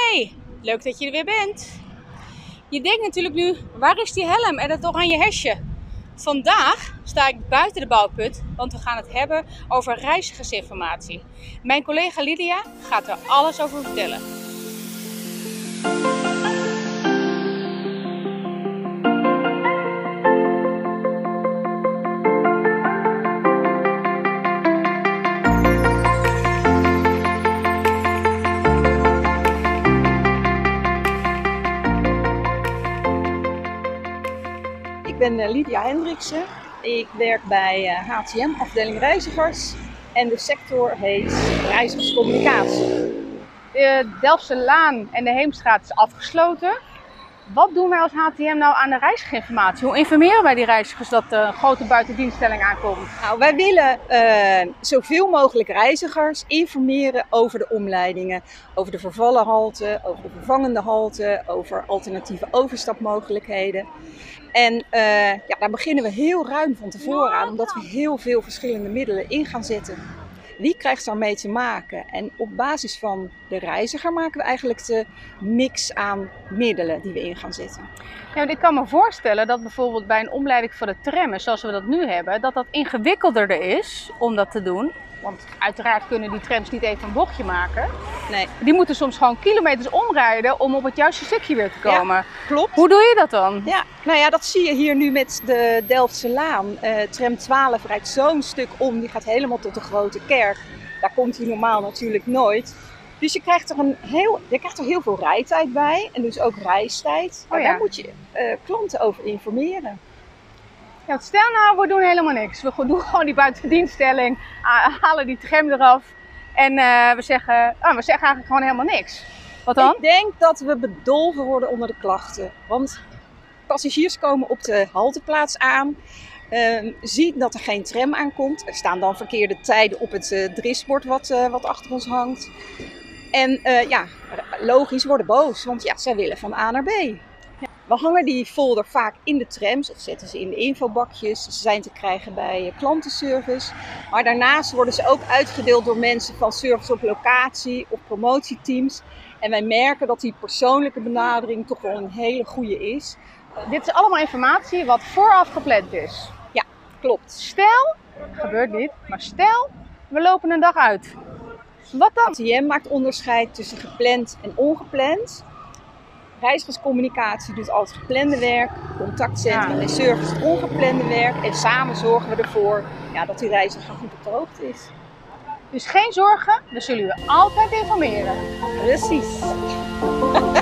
Hey, leuk dat je er weer bent. Je denkt natuurlijk nu, waar is die helm en dat oranje hesje? Vandaag sta ik buiten de bouwput, want we gaan het hebben over reizigersinformatie. Mijn collega Lydia gaat er alles over vertellen. Ik ben Lydia Hendriksen. Ik werk bij HTM, afdeling reizigers. En de sector heet reizigerscommunicatie. De Delftse Laan en de Heemstraat is afgesloten. Wat doen wij als HTM nou aan de reizigerinformatie? Hoe informeren wij die reizigers dat een grote buitendienststelling aankomt? Nou, wij willen zoveel mogelijk reizigers informeren over de omleidingen. Over de vervallen halte, over de vervangende halte, over alternatieve overstapmogelijkheden. En daar beginnen we heel ruim van tevoren aan, omdat we heel veel verschillende middelen in gaan zetten. Wie krijgt daarmee te maken? En op basis van de reiziger maken we eigenlijk de mix aan middelen die we in gaan zetten. Ja, want ik kan me voorstellen dat bijvoorbeeld bij een omleiding voor de trammen, zoals we dat nu hebben, dat ingewikkelder is om dat te doen. Want uiteraard kunnen die trams niet even een bochtje maken. Nee. Die moeten soms gewoon kilometers omrijden om op het juiste stukje weer te komen. Ja, klopt. Hoe doe je dat dan? Ja, nou ja, dat zie je hier nu met de Delftse Laan. Tram 12 rijdt zo'n stuk om, die gaat helemaal tot de Grote Kerk. Daar komt hij normaal natuurlijk nooit. Dus je krijgt er heel veel rijtijd bij en dus ook reistijd. Oh ja. Daar moet je klanten over informeren. Ja, stel nou, we doen helemaal niks. We doen gewoon die buitendienststelling, halen die tram eraf en we zeggen eigenlijk gewoon helemaal niks. Wat dan? Ik denk dat we bedolven worden onder de klachten. Want passagiers komen op de halteplaats aan, zien dat er geen tram aankomt. Er staan dan verkeerde tijden op het drisbord wat achter ons hangt. En logisch worden boos, want ja, zij willen van A naar B. We hangen die folder vaak in de trams of zetten ze in de infobakjes. Ze zijn te krijgen bij klantenservice. Maar daarnaast worden ze ook uitgedeeld door mensen van service op locatie of promotieteams. En wij merken dat die persoonlijke benadering toch wel een hele goede is. Dit is allemaal informatie wat vooraf gepland is. Ja, klopt. Stel, gebeurt niet, maar stel, we lopen een dag uit. Wat dan? HTM maakt onderscheid tussen gepland en ongepland. Reizigerscommunicatie doet al het geplande werk, contactcentrum en service het ongeplande werk. En samen zorgen we ervoor dat die reiziger goed op de hoogte is. Dus geen zorgen, we zullen u altijd informeren. Precies.